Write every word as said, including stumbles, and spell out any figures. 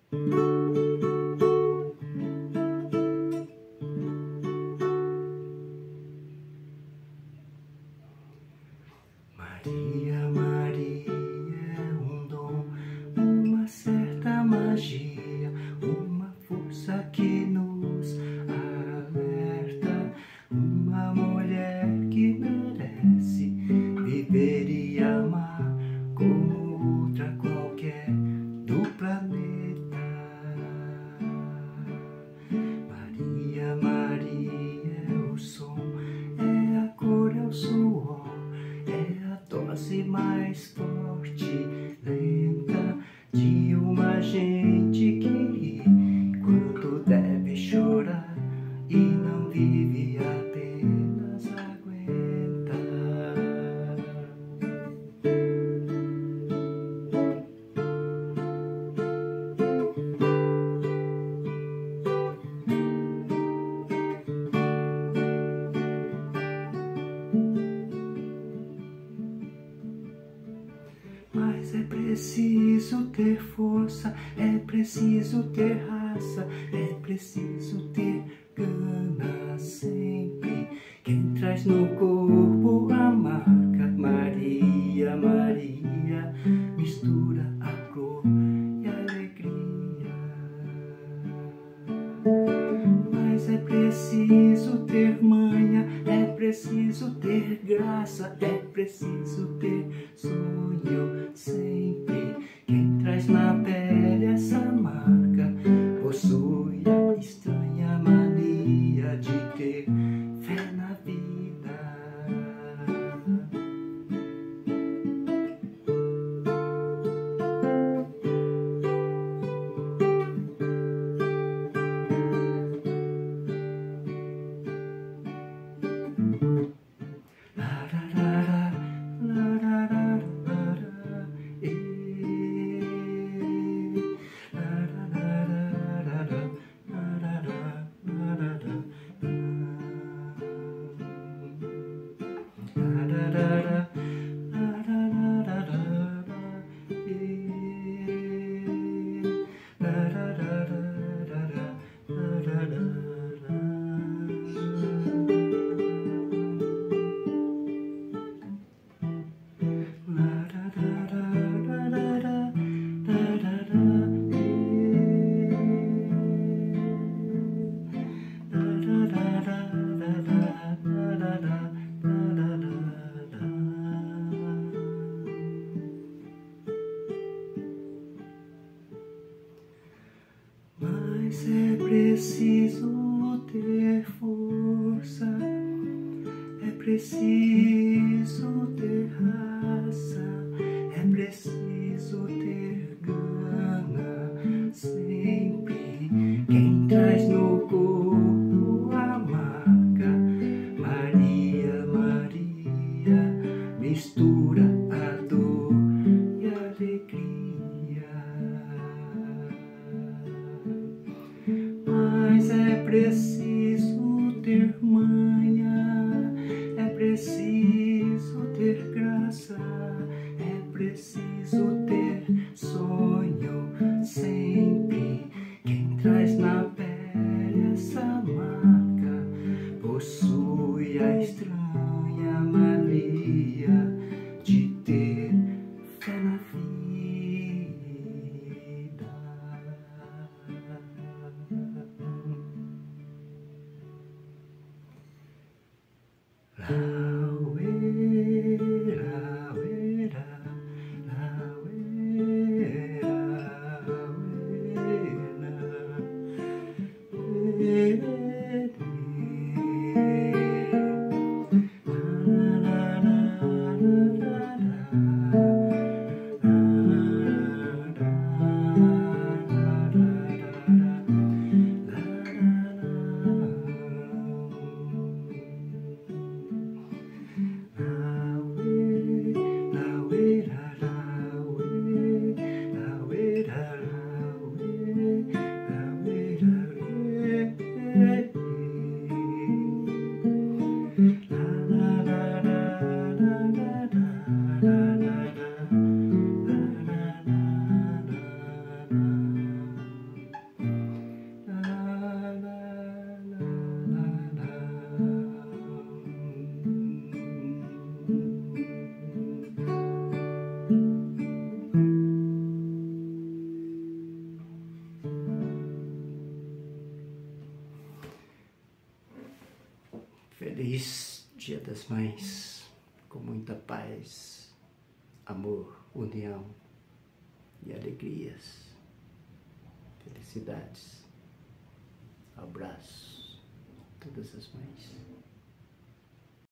Maria, Maria é um dom, uma certa magia, uma força que nos alerta, uma mulher que merece viver e amar como outra qualquer do planeta. Maria, Maria é o som, é a cor, é o suor, é a tosse mais forte, lenta, de uma gente que ri quando deve chorar e não vive, apenas aguenta. Mas é preciso ter força, é preciso ter raça, é preciso ter gana sempre. Quem traz no corpo a marca Maria, Maria, mistura a cor e a alegria. Mas é preciso ter manha, é preciso ter graça, é preciso ter sonho sempre. Quem traz na pele essa marca possui a estranha mania de ter fé na vida. Mas é preciso ter força, é preciso ter raça, é preciso ter gana sempre. Quem traz no corpo a marca Maria, Maria, mistura a dor e a alegria. Mas é preciso ter manha, é preciso ter graça, é preciso ter sonho sempre. Quem traz na pele essa marca possui a estranha mania de ter fé na vida. Lauera, lauera, lauera. Feliz Dia das Mães, com muita paz, amor, união e alegrias, felicidades. Abraço a todas as mães.